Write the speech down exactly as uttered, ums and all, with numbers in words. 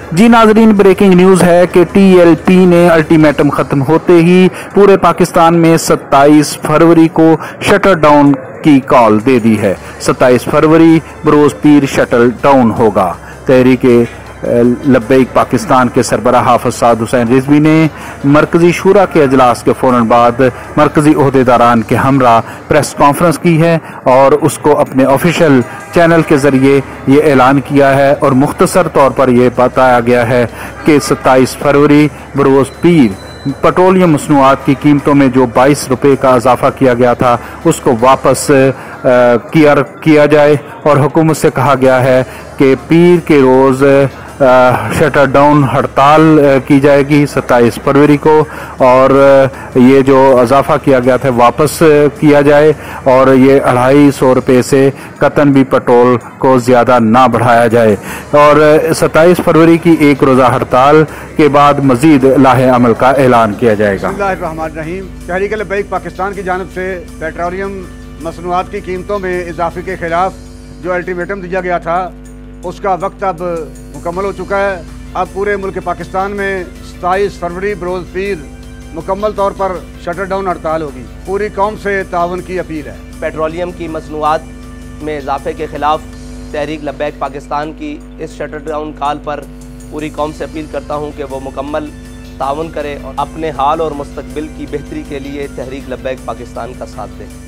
जी नाजरीन, breaking news है कि टीएलपी ने अल्टीमेटम खत्म होते ही पूरे पाकिस्तान में सत्ताईस फरवरी को शटर डाउन की कॉल दे दी है। सत्ताईस फरवरी बरोज पीर शटल डाउन होगा। तहरीके लब्बैक पाकिस्तान के सरबराह हाफिज साद हुसैन रिजवी ने मरकजी शूरा के अजलास के फौरन बाद मरकजी ओहदेदारान के हमरा प्रेस कॉन्फ्रेंस की है और उसको अपने ऑफिशियल चैनल के जरिए ये ऐलान किया है और मुख्तसर तौर पर यह बताया गया है कि सत्ताईस फरवरी बरोज पीर पेट्रोलियम मसनूआत की कीमतों में जो बाईस रुपये का इजाफा किया गया था उसको वापस किया किया जाए और हुकूमत से कहा गया है कि पीर के रोज़ शटर डाउन हड़ताल की जाएगी सत्ताईस फरवरी को और ये जो इजाफा किया गया था वापस किया जाए और ये अढ़ाई सौ रुपये से कतन भी पेट्रोल को ज़्यादा ना बढ़ाया जाए और सत्ताईस फरवरी की एक रोज़ा हड़ताल के बाद मजीद लाहे अमल का ऐलान किया जाएगा। बिस्मिल्लाहिर्रहमानिर्रहीम। तहरीक लब्बैक पाकिस्तान की जानिब से पेट्रोलियम मसनूआत की कीमतों में इजाफे के खिलाफ जो अल्टीमेटम दिया गया था उसका वक्त अब मुकम्मल हो चुका है। अब पूरे मुल्क पाकिस्तान में सत्ताईस फरवरी बरोज पीर मुकम्मल तौर पर शटर डाउन हड़ताल होगी। पूरी कौम से तावन की अपील है। पेट्रोलियम की मसनूआत में इजाफे के खिलाफ तहरीक लब्बैक पाकिस्तान की इस शटर डाउन कॉल पर पूरी कौम से अपील करता हूँ कि वो मुकम्मल तावन करे और अपने हाल और मुस्तकबिल की बेहतरी के लिए तहरीक लब्बैक पाकिस्तान का साथ दें।